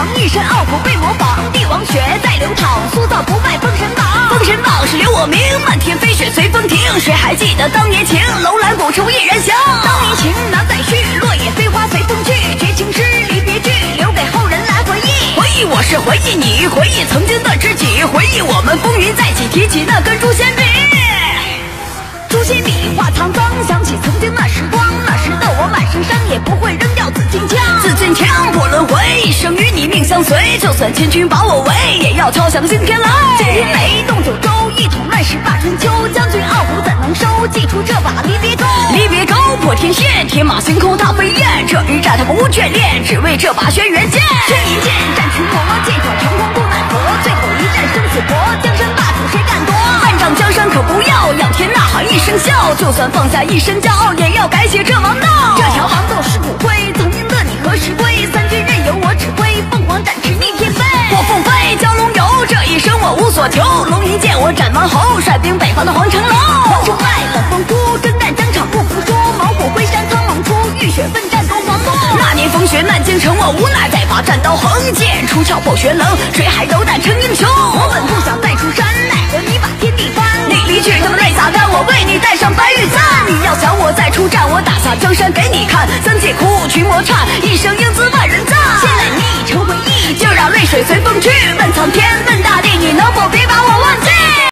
一身傲骨被模仿，帝王血在流淌，塑造不败封神榜。封神榜是留我名，漫天飞雪随风停。谁还记得当年情？楼兰古树一人香。当年情难再续，落叶飞花随风去。绝情诗离别句，留给后人来回忆。回忆我是回忆你，回忆曾经的知己，回忆我们风云再起，提起那根诛仙笔。诛仙笔画沧桑，想起曾经那时光，那时的我满身伤，也不会扔掉紫金枪。紫金枪不轮回，一生与你命相随。就算千军把我围，也要敲响惊天雷。惊天雷动九州，一统乱世霸春秋。将军傲骨怎能收？祭出这把离别钩。离别钩破天线，天马行空踏飞燕。这一战他不眷恋，只为这把轩辕剑。轩辕剑战群魔，剑挑长空不奈何。最后一战生死搏，江山霸主谁敢夺？万丈江山可不要，仰天呐喊一声笑。就算放下一身骄傲，也要改写这王道。这条王道是骨灰，曾经的你何时归？三军任由我指挥，凤凰展翅逆天飞。我凤飞蛟龙游，这一生我无所求。龙一剑我斩完后，率兵北方的皇城楼。皇城外冷风呼，征战疆场不服输。毛骨灰山苍茫出，浴血奋战攻皇都。那年风雪南京城，我无奈再把战刀横剑出鞘破玄冷，谁还斗胆成英雄？我本不想再出山，奈何你把天地翻。你离去这么泪洒干，我为你戴上白玉簪。你要想我再出战，我打下江山给你看。三界哭，群魔颤，一生英姿万人赞。现在你已成回忆，就让泪水随风去。问苍天，问大